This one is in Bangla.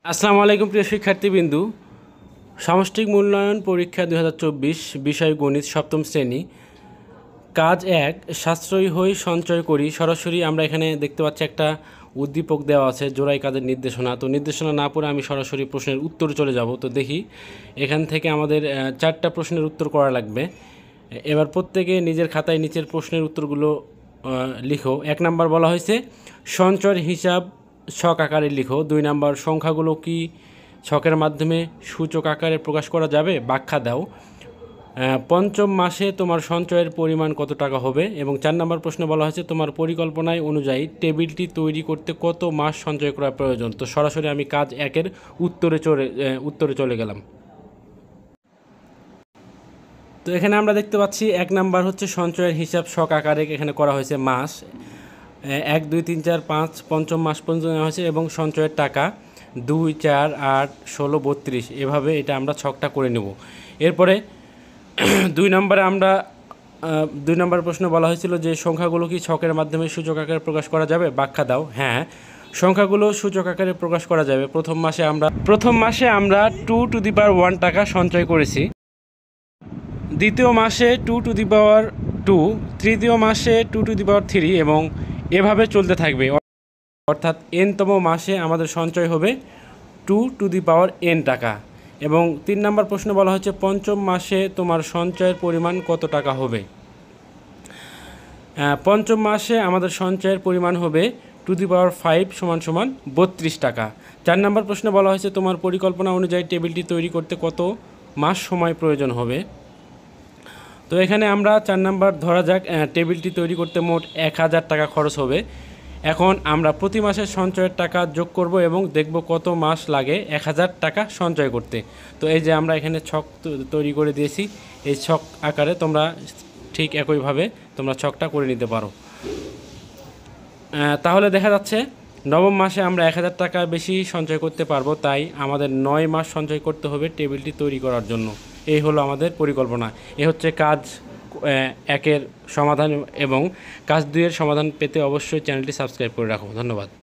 আসসালামু আলাইকুম প্রিয় শিক্ষার্থীবৃন্দু। সামষ্টিক মূল্যায়ন পরীক্ষা 2024 বিষয় গণিত সপ্তম শ্রেণী কাজ 1 সাশ্রয়ী হই সঞ্চয় করি। সরাসরি আমরা এখানে দেখতে পাচ্ছি একটা উদ্দীপক দেওয়া আছে, জোড়াই কাজের নির্দেশনা। তো নির্দেশনা না পড়ে আমি সরাসরি প্রশ্নের উত্তরে চলে যাব। তো দেখি এখান থেকে আমাদের 4টা প্রশ্নের উত্তর করা লাগবে। এবার প্রত্যেকে নিজের খাতায় নিচের প্রশ্নের উত্তরগুলো লিখো। 1 নাম্বার বলা হয়েছে সঞ্চয়ের হিসাব ছক আকারে লিখো। 2 নাম্বার সংখ্যাগুলো কি ছকের মাধ্যমে সূচক আকারে প্রকাশ করা যাবে, ব্যাখ্যা দাও। পঞ্চম মাসে তোমার সঞ্চয়ের পরিমাণ কত টাকা হবে। এবং 4 নাম্বার প্রশ্নে বলা হয়েছে তোমার পরিকল্পনায় অনুযায়ী টেবিলটি তৈরি করতে কত মাস সঞ্চয় করা প্রয়োজন। তো সরাসরি আমি কাজ 1-এর উত্তরে চলে গেলাম। তো এখানে আমরা দেখতে পাচ্ছি 1 নাম্বার হচ্ছে সঞ্চয়ের হিসাব ছক আকারে এখানে করা হয়েছে মাস 1, 2, 3, 4, 5 পঞ্চম মাস পর্যন্ত নেওয়া হয়েছে এবং সঞ্চয়ের টাকা 2, 4, 8, 16, 32 এভাবে এটা আমরা ছকটা করে নেব। এরপরে 2 নম্বর প্রশ্ন বলা হয়েছিল যে সংখ্যাগুলো কি ছকের মাধ্যমে সূচক আকারে প্রকাশ করা যাবে, ব্যাখ্যা দাও। হ্যাঁ, সংখ্যাগুলো সূচক আকারে প্রকাশ করা যাবে। প্রথম মাসে আমরা 2 টু দি পাওয়ার 1 টাকা সঞ্চয় করেছি। দ্বিতীয় মাসে 2 টু দি পাওয়ার 2, তৃতীয় মাসে 2 টু দি পাওয়ার 3 এবং এভাবে চলতে থাকবে। অর্থাৎ n-তম মাসে আমাদের সঞ্চয় হবে 2 টু দি পাওয়ার n টাকা। এবং 3 নম্বর প্রশ্ন বলা হচ্ছে পঞ্চম মাসে তোমার সঞ্চয়ের পরিমাণ কত টাকা হবে। পঞ্চম মাসে আমাদের সঞ্চয়ের পরিমাণ হবে 2 টু দি পাওয়ার 5 = 32 টাকা। 4 নম্বর প্রশ্নে বলা হয়েছে তোমার পরিকল্পনা অনুযায়ী টেবিলটি তৈরি করতে কত মাস সময় প্রয়োজন হবে। তো এখানে আমরা 4 নাম্বার ধরা যাক টেবিলটি তৈরি করতে মোট 1000 টাকা খরচ হবে। এখন আমরা প্রতি মাসের সঞ্চয়ের টাকা যোগ করব এবং দেখব কত মাস লাগে 1000 টাকা সঞ্চয় করতে। তো এই যে আমরা এখানে ছক তৈরি করে দিয়েছি, এই ছক আকারে তোমরা ঠিক একইভাবে তোমরা ছকটা করে নিতে পারো। তাহলে দেখা যাচ্ছে নবম মাসে আমরা 1000 টাকা বেশি সঞ্চয় করতে পারবো, তাই আমাদের 9 মাস সঞ্চয় করতে হবে টেবিলটি তৈরি করার জন্য। এই হলো আমাদের পরিকল্পনা। এ হচ্ছে কাজ 1-এর সমাধান এবং কাজ 2-এর সমাধান পেতে অবশ্যই চ্যানেলটি সাবস্ক্রাইব করে রাখো। ধন্যবাদ।